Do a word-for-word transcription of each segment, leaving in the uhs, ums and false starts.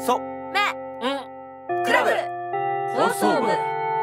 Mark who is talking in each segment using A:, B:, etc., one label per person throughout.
A: そ
B: め
A: ん
B: クラブ放送部。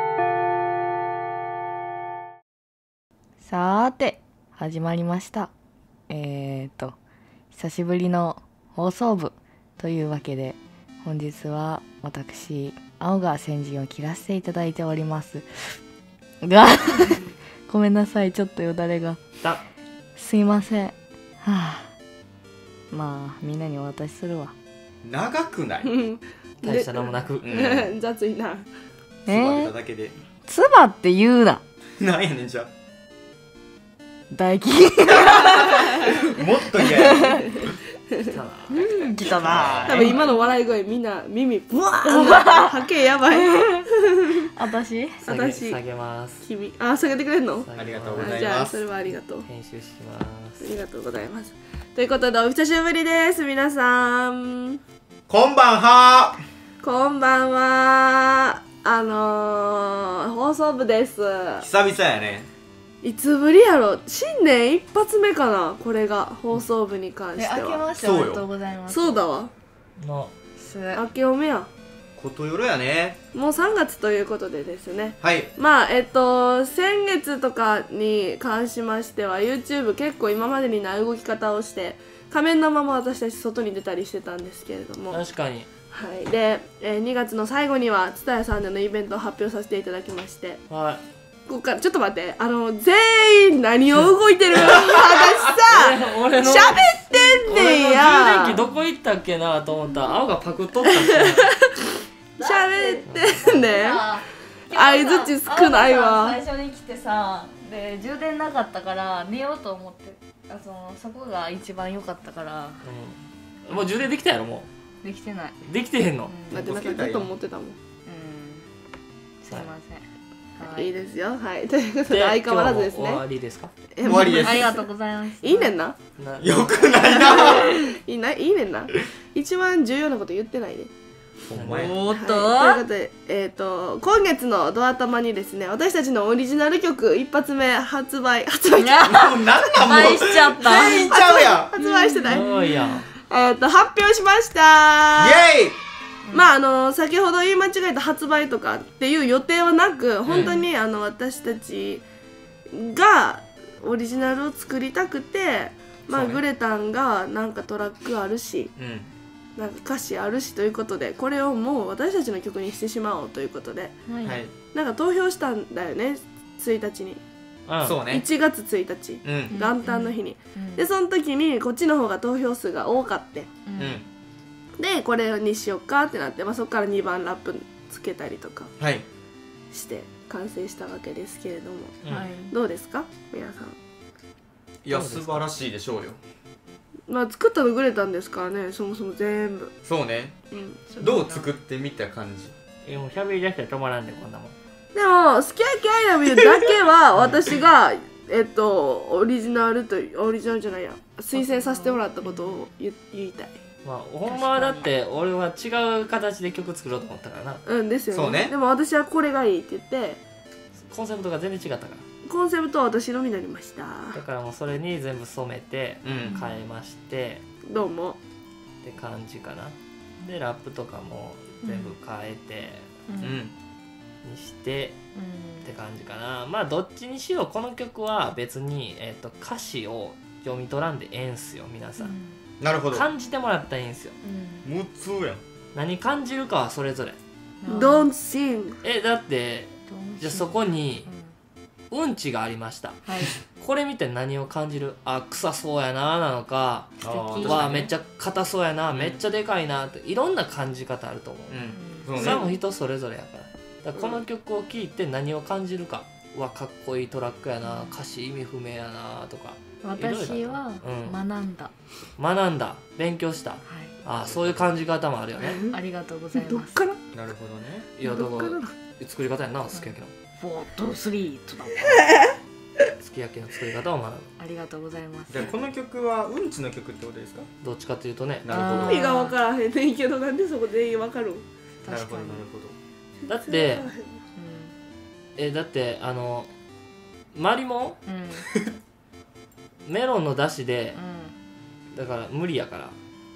C: さーて始まりました。えーと久しぶりの放送部というわけで、本日は私青が先陣を切らせていただいておりますがごめんなさい、ちょっとよだれが
A: だ
C: すいません。はあ、まあみんなにお渡しするわ。
A: 長くない？
D: 大したのもなく、
A: うん
D: 雑いな。
A: 座れただけで
C: つばって言うな。
A: なんやねんじゃ
C: 唾液
A: あもっと嫌や
C: 来たな。
D: 多分今の笑い声みんな耳ブワーンはけやばい。
C: 私
E: 下げ
D: 私
E: 下げます
D: 君あ下げてくれんの？
A: ありがとうございます。
D: あじゃあそれはありがとう。
E: 編集します
D: ありがとうございます。ということでお久しぶりです皆さん。
A: こんばんは。
D: こんばんは。あのー、放送部です。
A: 久々やね。
D: いつぶりやろ。新年一発目かなこれが放送部に関して
C: 明け
D: は。
C: ましておめでとうございます。
D: そうだわ。
E: の
C: す
D: 明けおめや。
A: ことよろやね。
D: もうさんがつということでですね。
A: はい。
D: まあえっと先月とかに関しましては YouTube 結構今までにない動き方をして仮面のまま私たち外に出たりしてたんですけれども、はい、
E: 確かに
D: で、えー、にがつの最後には蔦屋さんでのイベントを発表させていただきまして、
E: は
D: ここからちょっと待って、あの全員何を動いてる私さ
E: い俺の
D: 喋ってんねん
E: 俺の充
D: や
E: 電器どこ行ったっけなと思ったら青がパクっとったし
D: 喋ってんねん
C: あ
D: 相づち少ないわ。
C: 最初に来てさ、で充電なかったから寝ようと思って、あそのそこが一番良かったから
E: うんもう充電できたやろも
C: できてない。
E: うできてへんの
C: うん、
D: だってなんかずっと思ってたもん。
C: うん、すいません。はい
D: いいですよ。はい。ということで
E: で
D: 相変わらずです
E: 今日も終わ
D: ね。
E: りですか
D: え
A: 終わりです
C: ありがとうございます。
D: いいねんな。
E: な
A: よくないな。
D: いいないいねんな。一番重要なこと言ってないで。
A: お前。
C: おーっと、
D: はい、ということで、えっ、と今月のドア玉にですね、私たちのオリジナル曲一発目発売発売
C: いや
A: もうなんなんもう
C: 愛しちゃった。
A: 全員ちゃうやん。
D: 発売してない。
E: すごいやん
D: えっと発表しました。
A: イエイ。
D: まああの先ほど言い間違えた発売とかっていう予定はなく、本当にあの私たちがオリジナルを作りたくて、まあ、
A: そうね
D: グレタンがなんかトラックあるし、
A: うん。
D: なんか歌詞あるしということで、これをもう私たちの曲にしてしまおうということで、
C: はい
A: はい。
D: なんか投票したんだよね、ついたちに、
E: うん
A: そうね
D: い。ちがつついたち、
A: うん。
D: 元旦の日に、
C: うん
D: でその時にこっちの方が投票数が多かって、
C: うん
A: うん。
D: でこれにしよっかってなって、まあ、そこからにばんラップつけたりとか
A: はい。
D: して完成したわけですけれども、
E: うん
C: はい。
D: どうですか皆さん。
A: いや素晴らしいでしょうよ。
D: まあ作ったのグレタンですからね、そもそも全部、
A: そうね。
D: うん、
A: どう作ってみた感じ？
E: えもう喋り出したら止まらんでこんなもん
D: でも「スキャキャイラビュー」だけは私がえっとオリジナルとオリジナルじゃないや推薦させてもらったことを言言いたい。
E: まあほんまはだって俺は違う形で曲作ろうと思ったからな
D: うんですよね。
A: そうね
D: でも私はこれがいいって言って
E: コンセプトが全然違ったから
D: コンセプトは私のみになりました。
E: だからもうそれに全部染めて
A: うん。
E: 変えまして
D: どうも。
E: って感じかなでラップとかも全部変えて
C: うん
A: うん。
E: にして
C: うん
E: って感じかな。まあどっちにしろこの曲は別に、えー、と歌詞を読み取らんでええんすよ皆さん、
A: なるほど。
E: 感じてもらったらいいんすよ。
C: うん
A: むつやん。
E: 何感じるかはそれぞれ。
C: うん
D: Don't sing。
E: えだってじゃあそこに
C: うん
E: うんちがありました
C: はい。
E: これ見て何を感じる？あ臭そうやななのか、
C: 素
A: あ
C: 敵。
E: わあめっちゃ硬そうやな、
A: うん
E: めっちゃでかいなっていろんな感じ方あると思う、
A: うん。
E: それはもう
A: そうね。
E: 人それぞれやからだからこの曲を聴いて何を感じるか、うわかっこいいトラックやな、歌詞意味不明やなとか
C: 私は
E: うん
C: 学んだ。
E: 学んだ勉強した
C: はい。
E: ああそういう感じ方もあるよね
C: ありがとうございます。
D: どっから
A: なるほどね。
E: いやだから
D: どっからな
E: 作り方やんなすき焼きの
C: フォーとスリーとだ。
E: すき焼きの作り方を学ぶ
C: ありがとうございます。
A: じゃあこの曲はうんちの曲ってことですか？
E: どっちかというとね
A: なるほど。
C: あー
D: 意味が分からへんねんけど、なんでそこ全員分かるん？
A: なるほど
C: 確かに
A: なるほど。
E: だってえだってあのマリモ
C: うんうん
E: ンメロンの出汁で
C: うん
E: だから無理やから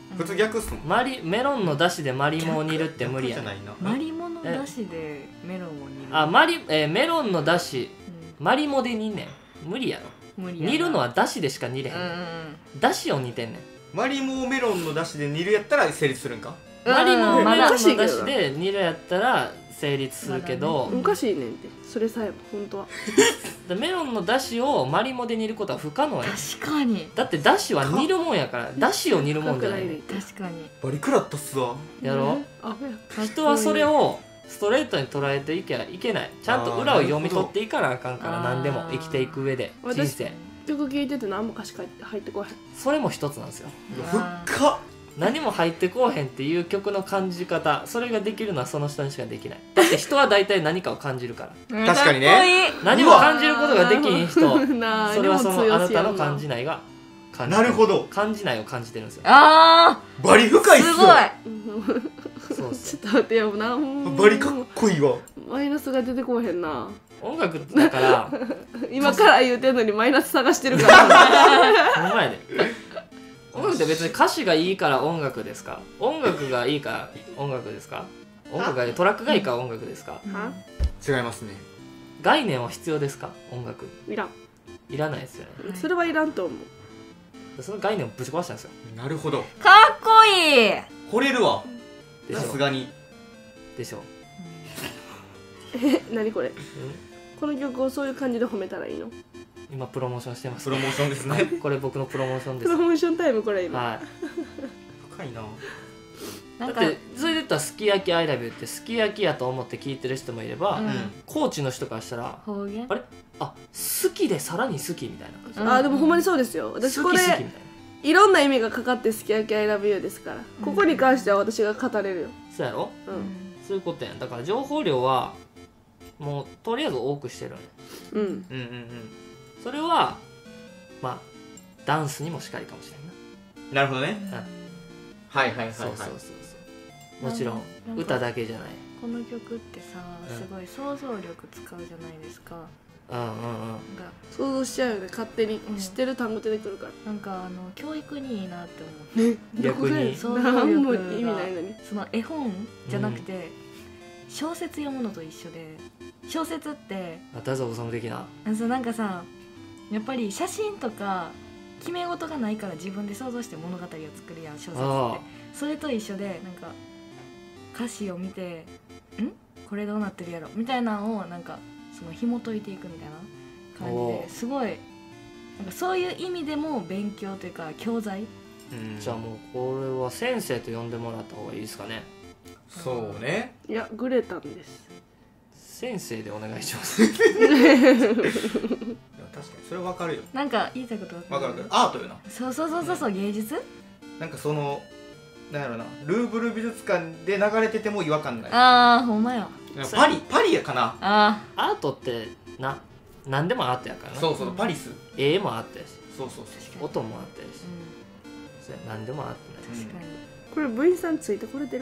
A: 普通逆っすもん。
E: マリメロンのだしでマリモを煮るって無理やね
A: 逆じゃないな。
C: マリモのだしでメロンを煮る。
E: あマリ、えーメロンのだし
C: う
E: マリモで煮んねん無理やろ。
C: ん、無理やな
E: 煮るのはだしでしか煮れへ
C: うんうん
E: んだしを煮てんねん
A: マリモをメロンの出汁で煮るやったら成立するんか。
C: うん。
E: マリモをメロン
C: まだ
E: のだしで煮るやったら成立するけど、
C: まだ
D: おかしいねんってそれさえも本当は
E: でメロンのだしをマリモで煮ることは不可能や。
C: 確かに
E: だってだしは煮るもんやからだしを煮るもんじゃないねん
C: 確かに
A: バリクラッタっすわ。
E: やろ
D: あほや
E: う人はそれをストレートに捉えていけいけない。ちゃんと裏を読み取っていかなあかんから。
C: あー
E: 何でも生きていく上で人
D: 私
E: 生
D: 曲聴いてて何も歌詞入って入ってこへん
E: それも一つなんですよ。
A: ふっか。
E: 何も入ってこうへんっていう曲の感じ方、それができるのはその人にしかできない。だって人は大体何かを感じるから
A: 確かにね
C: かっこいい。
E: 何も感じることができひん人、
D: なあ
E: それはそのあなたの
D: 感
E: 感じないが感じてる
A: なるほど。
E: 感じないを感じてるんですよ。
C: あ
A: バリ深
C: ー
A: いっす
C: すごい。
A: わ。
E: そうそ
D: ちょっと待ってよな
A: バリかっこいいわ。
D: マイナスが出てこうへんな
E: う音楽だから
D: 今から言うてんのにマイナス探してるから
E: ほんまやで音楽って別に歌詞がいいから音楽ですか、音楽がいいから音楽ですか、音楽がいいトラックがいいから音楽ですか、
D: は
A: 違いますね。
E: 概念は必要ですか音楽
D: いらん
E: いらないですよね。
D: それはいらんと思う
E: その概念をぶち壊したんですよ。
A: なるほど。
C: かっこいい。
A: 惚れるわ。
E: でしょ
A: さすがに。
E: でしょ
D: え何これ
E: うん
D: この曲をそういう感じで褒めたらいいの
E: 今プロモーションしてます
A: プロモーションですね。
E: これ僕のプロモーションです
D: プロモーションタイムこれ今
E: はい
A: 深いな。
C: なんか
E: だってそれで言ったらすき焼き I love you ってすき焼きやと思って聞いてる人もいれば、
C: うん
E: 高知の人からしたら
C: 方言
E: あれあ好きでさらに好きみたいな、
C: うん
D: あでもほんまにそうですよ私これ
E: 好き好きみたいない
D: ろんな意味がかかってすき焼き I love you ですからここに関しては私が語れるよ
E: そうやろ
D: うん
E: そういうことやん。だから情報量はもうとりあえず多くしてるのね。
D: うん
A: うんうんうん。
E: それはまあダンスにもしかりかもしれんな。
A: なるほどね。はいはいはいはい。
E: そうそうそうそうもちろん
C: なんか
E: 歌だけじゃない。
C: この曲ってさ
E: うん
C: すごい想像力使うじゃないですか。
E: うんうんうん
C: なんか
D: 想像しちゃうよね勝手に
C: うん
D: 知ってる単語出てくるから
C: なんかあの教育にいいなって思って
E: 逆に
C: 想像
D: 何も
C: 力
D: 意味ない
C: が
D: のに
C: その絵本じゃなくて、小説読むのと一緒で小説って
E: あ太宰治的な
C: あそうなんかさやっぱり写真とか決め事がないから自分で想像して物語を作るやん小説って
E: あ
C: それと一緒でなんか歌詞を見てんこれどうなってるやろみたいなのをなんかその紐解いていくみたいな感じ
E: お
C: ですごいなんかそういう意味でも勉強というか教材
A: うん
E: じゃあもうこれは先生と呼んでもらった方がいいですかね。
A: そうね。
D: いやグレタンです
E: 先生でお願いします
A: でも確かにそれわかるよ。
C: なんか言いたいことわ
A: わかるわかる。アートよな。
C: そうそうそうそうそう芸術
A: なんかそのなんやろな、ルーブル美術館で流れてても違和感ない。
C: ああほんまや
A: パリパリやかな。
C: あ
E: アートってな何でもアートやからな。
A: そうそうパリス。
E: 絵もアートやし
A: そうそうそう。
E: 音もアートやし
C: う
E: それ何でもアートや
C: ん確かに
D: これ部員さんついてこれてる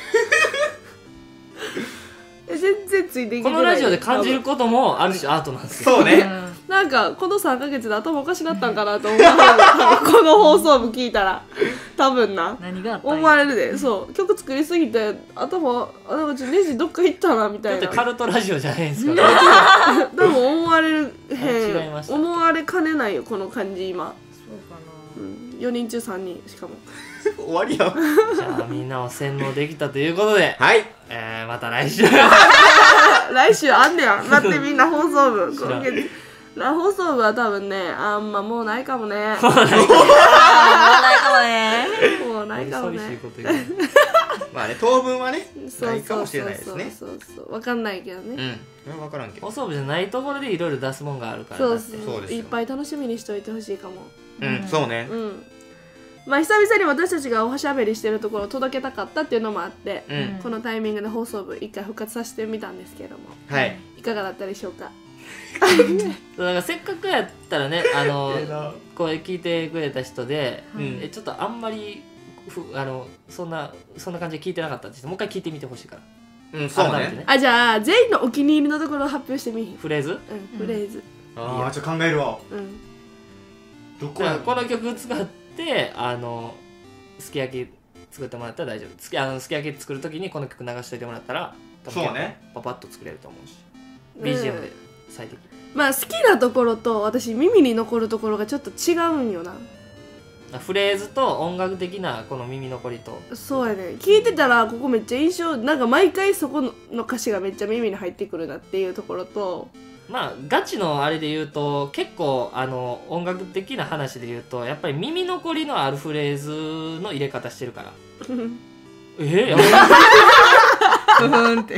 D: え全然ついていけてない
E: このラジオで感じることもある種アートなんですよ。
A: そうね。
D: なんかこのさんかげつで頭おかしなったんかなと思う多分この放送部聞いたら多分な
C: 何があったんや
D: 思われるでそう曲作りすぎて頭あなんかちょっとネジどっか行ったなみた
E: だって
D: いな
E: カルトラジオじゃないんですから。
D: 多分思われる
E: 違い
D: へん
E: ました
D: 思われかねないよこの感じ今、
C: そうか
D: う
C: なん
D: よにん中さんにんしかも
A: 終わりや。
E: じゃあみんなを洗脳できたということで、
A: はい。
E: えー、また来週
D: 来週あんねや待ってみんな放送部
E: 知らん
D: 今月来放送部は多分ねあんまもうないかもね
C: あー問題かもね
D: もうないかも
E: 寂しい
D: ね
E: こと言う。
A: まあね当分はね
D: そう
A: ないかもしれ
D: そうそう
A: ないですね。
D: そうそうそうわかんないけど
A: う
D: ね、
A: ん。それは分からんけど。
E: 放送部じゃないところでいろいろ出すもんがあるから
D: そう
E: だって
D: そう
A: そうですよ
D: いっぱい楽しみにしておいてほしいかも
A: うんそうね。
D: うんまあ久々に私たちがおしゃべりしてるところを届けたかったっていうのもあって、
A: うん。
D: このタイミングで放送部一回復活させてみたんですけれども
A: はい。
D: いかがだったでしょうか
E: そうだからせっかくやったらねあの
A: ええな
E: これ聞いてくれた人で、
A: うん
E: えちょっとあんまりふあのそんなそんな感じで聞いてなかったって人もう一回聞いてみてほしいから
A: うんそうね。
E: 改めてね
D: あじゃあ全員のお気に入りのところを発表してみひん
E: フレーズ
D: うんフレーズ
A: ああちょっと考えるわ。
D: うん
A: どこや
E: だからこの曲使ってあのすき焼き作ってもらったら大丈夫。すきあのすき焼き作る時にこの曲流しといてもらったら多分
A: そうね
E: パパッと作れると思うし、 ビージーエム で最適。
D: まあ好きなところと私耳に残るところがちょっと違うんよな。
E: フレーズと音楽的なこの耳残りと、
D: そうやね、聞いてたらここめっちゃ印象なんか毎回そこの歌詞がめっちゃ耳に入ってくるなっていうところと、
E: まあガチのあれで言うと結構あの音楽的な話で言うとやっぱり耳残りのあるフレーズの入れ方してるからえー、やばい
C: ふふんって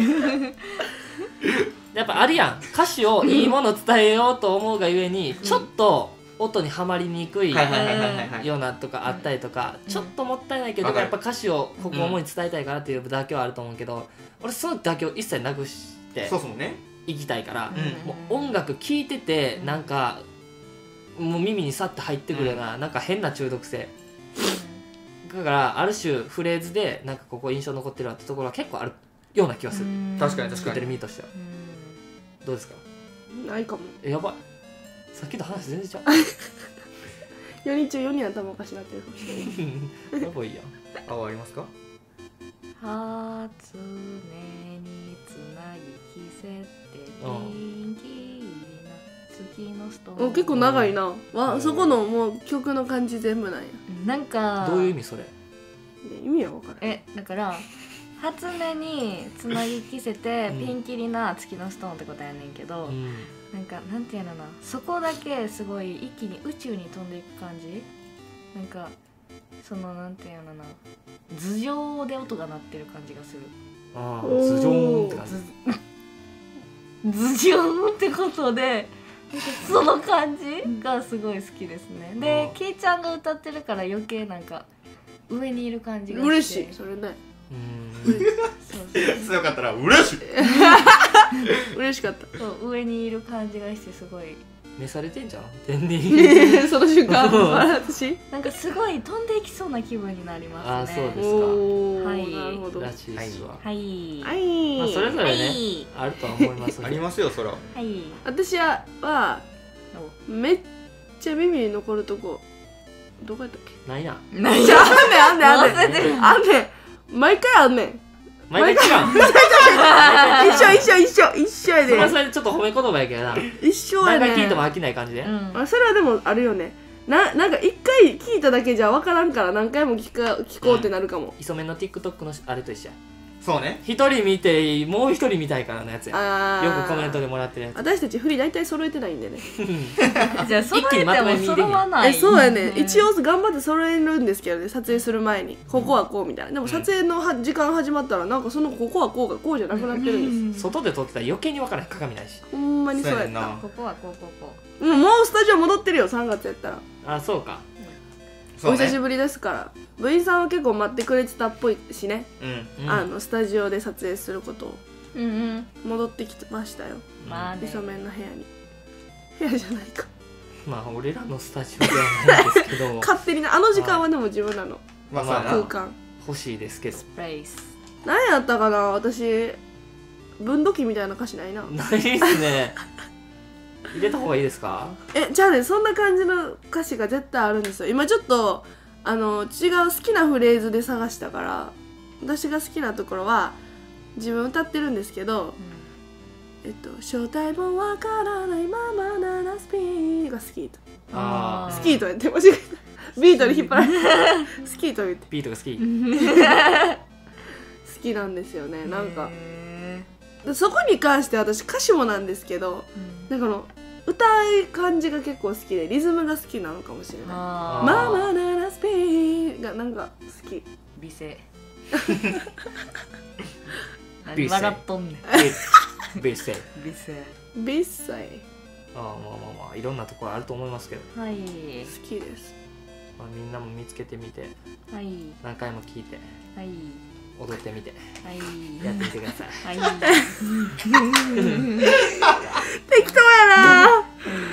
E: やっぱあるやん、歌詞をいいもの伝えようと思うがゆえにちょっと音にはまりにくい
A: はいはいはいはいはい
E: ようなとかあったりとか、
C: うん
E: ちょっともったいないけど、
A: わかる
E: やっぱ歌詞をここ思い伝えたいからっていう妥協はあると思うけど、俺その妥協一切なくして
A: そうそうね
E: いきたいから、
A: うん
E: もう音楽聴いててなんかもう耳にさって入ってくるような、なんか変な中毒性だからある種フレーズでなんかここ印象残ってるわってところは結構あるような気がする、
A: 確かに確
E: 作ってる
A: かに
E: 身としてはどうですか？
D: ないかも。
E: えやばい、さっきと話全然ちゃ
D: よにん中よにん頭おかしなってるかもしれない。
E: うやばいやん。
A: 青ありますか？
C: 初音につなぎ着せてピンキリな月のストーン。
D: お結構長いな。わ、
A: うん
D: そこのもう曲の感じ全部なんや。
C: なんか
E: どういう意味それ？
D: ね意味は分からん。
C: えだから初音につなぎ着せて
E: うん
C: ピンキリな月のストーンってことやねんけど、
E: うん
C: なんかなんていうのかな、そこだけすごい一気に宇宙に飛んでいく感じ、なんかそのなんていうのかな、頭上で音が鳴ってる感じがする。
E: ああ
D: おー
E: 頭上って感じ。
C: 頭上ってことでなんかその感じがすごい好きですね。で
E: あー
C: ケイちゃんが歌ってるから余計なんか上にいる感じがして
D: 嬉しいそれね。
E: うん
C: そうそう
A: 強かったら嬉しい
D: 嬉しかった。
C: そう上にいる感じがしてすごい
E: 召されてんじゃん天に。
D: その瞬間
E: うん
D: あれ私
C: なんかすごい飛んでいきそうな気分になりますね。
E: あーそうです
D: おー、
C: はい
D: なるほど。は
E: らしいっすわ。
C: はい
D: い、
E: まあそれぞれね
C: はい
E: あるとは思います。
A: ありますよそら
C: はい
D: 私はめっちゃ耳に残るとこどこやったっけ？
E: ないな。
C: 何
D: じゃああんねんあんねんあんね
C: 忘れてる
D: んあんねん毎回あんねん。
E: 毎回違う。
D: 一緒一緒一緒一緒や
E: それは
D: で
E: それでちょっと褒め言葉やけどな。
D: 一緒やね
E: 何回聞いても飽きない感じで。
C: うん
D: あそれはでもあるよね。ななんか一回聞いただけじゃ分からんから何回も聞か聞こうってなるかも。
E: 磯目の TikTok のあれと一緒や。
A: そうね
E: 一人見てもう一人見たいからのやつや。
D: あー
E: よくコメントでもらってるやつ。
D: 私たち振り大体揃えてないんでね。
C: じゃあ揃えて
E: 一気にまとめ
C: も
E: 見できる
C: 揃わない
D: えそうやね、
C: ん
D: 一応頑張って揃えるんですけどね、撮影する前にここはこうみたいな。でも撮影のは時間始まったらなんかそのここはこうがこうじゃなくなってるんです。
E: 外で撮ってたら余計に分からへん、鏡ないし。
D: ほんまにそうやった。
A: そうやねんな
C: ここはこうこうこ
D: うんもうスタジオ戻ってるよさんがつやったら。
E: あ、そうか。
A: そうね
D: お久しぶりですから。部員さんは結構待ってくれてたっぽいしね、
A: うん
E: うん
D: あのスタジオで撮影することを
C: う。うんうん。
D: 戻ってきてましたよ。
C: まあね。
D: イソメンの部屋に。部屋じゃないか。
E: まあ俺らのスタジオではないですけど
D: 勝手にね、あの時間はでも自分らの
A: まあそうやな
D: 空間。
E: 欲しいですけど
C: スペース。
D: 何やったかな私分度器みたいな歌詞ないな。
E: ないっすね。入れた方がいいですか？
D: えじゃあねそんな感じの歌詞が絶対あるんですよ。今ちょっとあの違う好きなフレーズで探したから、私が好きなところは自分歌ってるんですけど、えっと正体もわからないままならスピーがスキート
E: あー
D: スキートやって間違えたビートに引っ張られてスキート言って
E: ビートが好き。
D: 好きなんですよね。なんか
C: へ
D: でそこに関して私歌詞もなんですけど、
C: ーうん
D: なんかこの歌い感じが結構好きでリズムが好きなのかもしれない。
C: あ
D: ママならスペインがなんか好き。
C: ー美声。
E: 美声
C: 何笑っとんねん。
E: ベースで。
C: 美声。
D: ビッサイ
E: ああまあまあまあいろんなところあると思いますけど、
C: はい。
D: 好きです。
E: まあ、みんなも見つけてみて
C: はい。
E: 何回も聞いて
C: はい。
E: 踊ってみて
C: はい。
E: やってみてください。
C: はい。
D: 適当やな。
C: は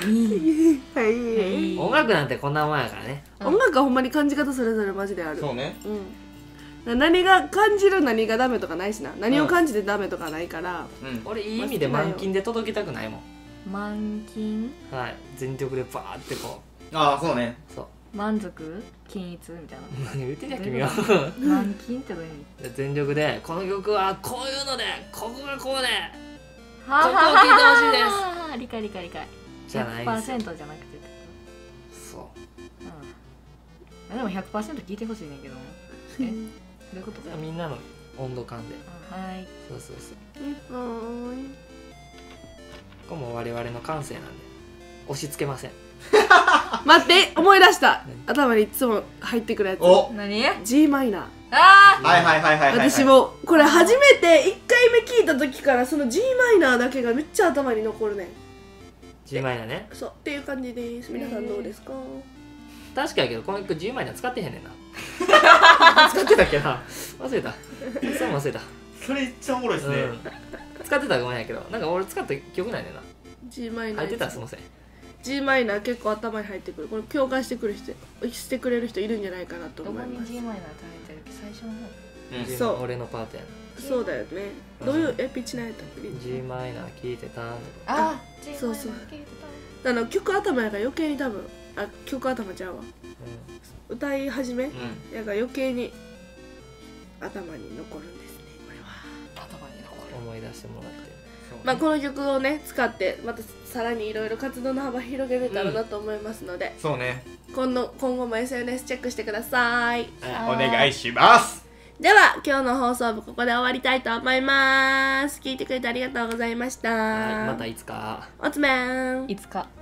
D: はい。
C: い。
E: 音楽なんてこんなもんやからね。
D: 音楽はほんまに感じ方それぞれマジである。
A: そうね
D: うん。何が感じる何がダメとかないしな。何を感じてダメとかないから。
A: うん
E: 俺いい意味で満勤で届けたくないもん。
C: 満金。
E: はい、全力でバーってこ
A: ああそうね
E: うそう
C: 満足均一みたいな。
E: 何言ってんじゃん君は
C: 満金ってどういう意味？
E: 全力でこの曲はこういうのでここがこうで
C: は
E: ここを聴いてほしいです
C: は理解理解理解。
E: じゃないんですよ。
C: ひゃくパーセントじゃなくてってこ
E: そう
C: と。うん。でもひゃくパーセント聞いてほしいねんけど。え？どういうこと？
E: みんなの温度感で
C: はい。
E: そうそうそう
D: はーい。
E: これも我々の感性なんで押し付けません。
D: 待って思い出した頭にいつも入ってくるやつ
A: お
C: 何？
D: G マイナー
C: あ
A: はいはいはいはいはい。
D: 私もこれ初めていっかいめ聞いた時からその G マイナーだけがめっちゃ頭に残るね
E: G マイナーね。
D: そうっていう感じです。皆さんどうですか？
E: 確かやけどこの曲 G マイナー使ってへんねんな使ってたっけな忘れたそう忘れた、
A: それめっちゃおもろいですね。
E: うん、使ってたらごめんやけどなんか俺使った曲ないねんな。
D: G マイナー
E: 入ってたらすいません。
D: G マイナー結構頭に入ってくる。これ共感してくる人してくれる人いるんじゃないかなと
C: どこに
D: 思います。
C: G マイナー食べてるっけ最初の方。
A: うん
E: G
D: そう
E: 俺のパートやな。
D: そうだよね。どういうエピチナやったっけ？
E: G マイナー聴いてた。
C: あ、G マイナー
D: そうそう
C: 聞いてた。
D: あの曲頭やから余計に多分あ曲頭ちゃうわ
E: う
D: 歌い始め、
A: うん
D: やから余計に頭に残るんですねこれは。
C: 頭に残
E: ん、思い出してもらって
D: まあこの曲をね使ってまたさらにいろいろ活動の幅広げれたらなと思いますので、
A: そうね。
D: 今度今後も エスエヌエス チェックしてください。
A: お願いします。
D: では今日の放送部ここで終わりたいと思います。聞いてくれてありがとうございました。
E: はいまたいつか
D: おつめん
C: いつか。